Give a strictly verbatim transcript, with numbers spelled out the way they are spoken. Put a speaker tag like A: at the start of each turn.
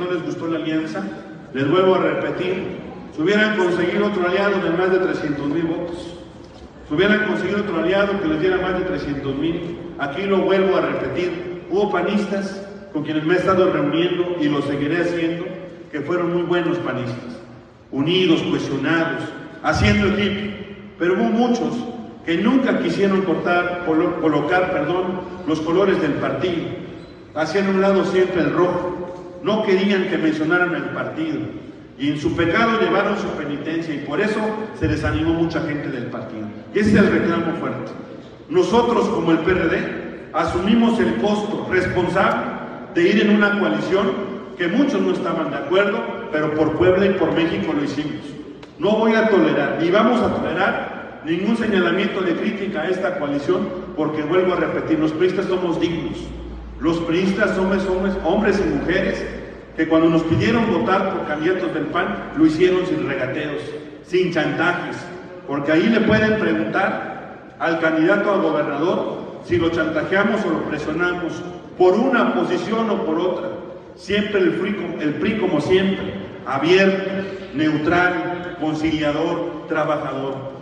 A: no les gustó la alianza, les vuelvo a repetir, si hubieran conseguido otro aliado de más de trescientos mil votos, si hubieran conseguido otro aliado que les diera más de trescientos mil, aquí lo vuelvo a repetir, hubo panistas con quienes me he estado reuniendo y lo seguiré haciendo, que fueron muy buenos panistas, unidos, cohesionados, haciendo equipo, pero hubo muchos que nunca quisieron cortar, colo, colocar perdón, los colores del partido, hacían a un lado siempre el rojo, no querían que mencionaran el partido, y en su pecado llevaron su penitencia, y por eso se desanimó mucha gente del partido. Y ese es el reclamo fuerte. Nosotros, como el P R D, asumimos el costo responsable de ir en una coalición que muchos no estaban de acuerdo, pero por Puebla y por México lo hicimos. No voy a tolerar, ni vamos a tolerar ningún señalamiento de crítica a esta coalición, porque vuelvo a repetir, los priistas somos dignos. Los priistas somos hombres, hombres y mujeres que cuando nos pidieron votar por candidatos del P A N, lo hicieron sin regateos, sin chantajes, porque ahí le pueden preguntar al candidato a gobernador si lo chantajeamos o lo presionamos por una posición o por otra. Siempre el P R I, el P R I como siempre, abierto, neutral, conciliador, trabajador.